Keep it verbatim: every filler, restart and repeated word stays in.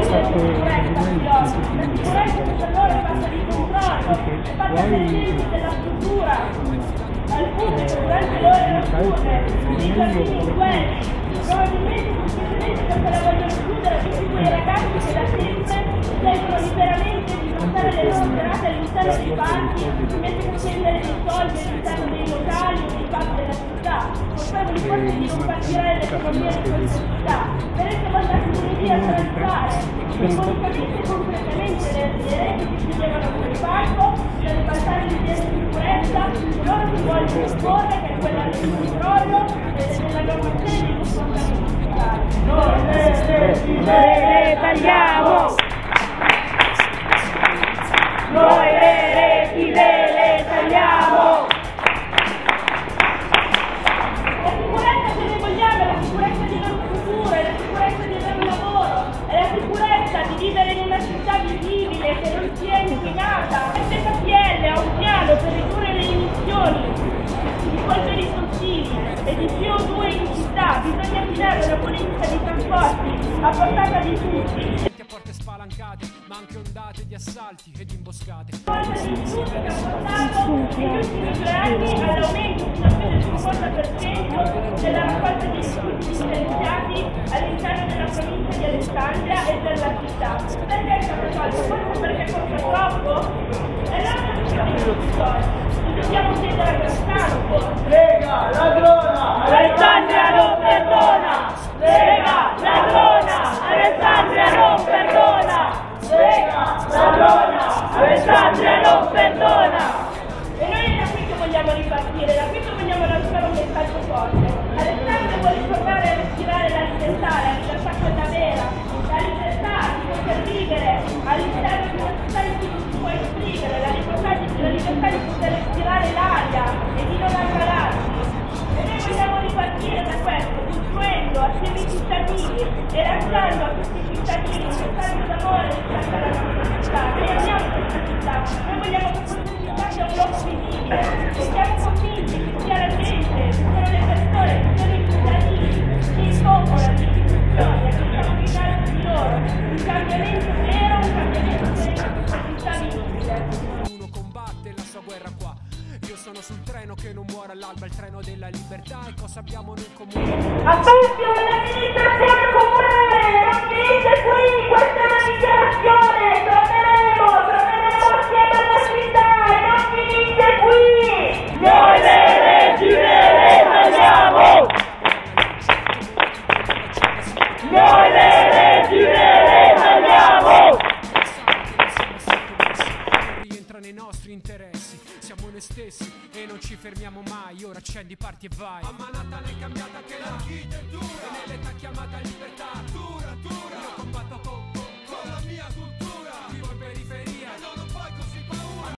sicurezza per loro è fatta di controllo, è fatta dell'esempio della struttura, al punto che durante le ore notturne dei bambini guerri, probabilmente semplicemente perché la vogliono chiudere tutti quei ragazzi che da sempre scelgono liberamente di passare le loro serate all'interno dei parchi invece che spendere dei soldi all'interno dei locali o dei parchi della città, consapevoli forse di non far girare l'economia di questa città. Per essere mandati lunedì a transitare simbolicamente e concretamente le, le reti che chiudevano quel parco, per ribaltare l'idea di sicurezza, loro si vogliono imporre che è quella del controllo e della normazione dei comportamenti sociali. Noi le tagliamo! Noi le reti le tagliamo! La sicurezza che noi vogliamo è la sicurezza del nostro futuro, è la sicurezza del nostro lavoro, è la sicurezza di vivere in una città vivibile che non sia inquinata. S K P L ha un piano per ridurre le emissioni di polveri sottili e di C O due in città. Bisogna affidare una politica di trasporti a portata di tutti. Porte spalancate, ma anche ondate di assalti ed imboscate. Cosa di tutto che ha portato negli ultimi due anni all'aumento fino a più del cinquanta per cento della raccolta di rifiuti differenziati all'interno della provincia di Alessandria e della città. Perché è stato fatto? Forse perché costa troppo? E allora non dobbiamo chiedere a Grassano forse. Lega, ladrona, Alessandria non perdona! Lega, ladrona, Alessandria non perdona! Lega, ladrona, Alessandria non perdona! E noi è da qui che vogliamo ripartire, da qui che vogliamo lanciare un messaggio forte. Alessandria vuole tornare a respirare la libertà, la libertà quella vera, la libertà di poter vivere all'interno di una città in cui non si può esprimere, la libertà di, la libertà di poter respirare l'aria e di non ammalarsi. E noi vogliamo ripartire da questo, costruendo assieme ai cittadini e lasciando a questi cittadini un messaggio d'amore rispetto alla nostra città. Noi amiamo questa città, noi vogliamo che questa città sia un luogo vivibile e siamo convinti che sia la gente, sono le persone, sono i cittadini che impongono le istituzioni e che stiamo gridando di loro un cambiamento vero, un cambiamento vero per questa città vivibile. Uno combatte la sua guerra qua. Io sono sul treno che non muore all'alba, il treno della libertà. E cosa abbiamo noi in comune? Attenti all'amministrazione comunale, non finite qui, questa è una dichiarazione, torneremo, torneremo assieme alla città e non finite qui! Noi le reti le tagliamo! Noi le reti le tagliamo! Rientra nei nostri interessi. Siamo noi stessi e non ci fermiamo mai. Ora accendi, parti e vai. A Manhattan è cambiata anche l'architettura e nell'età chiamata libertà. Dura, dura.